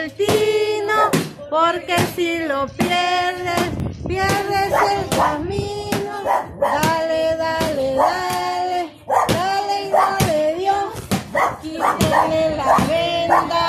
tino, porque si lo pierdes, pierdes el camino. Dale, dale, dale, dale y dale Dios, quítale la venda.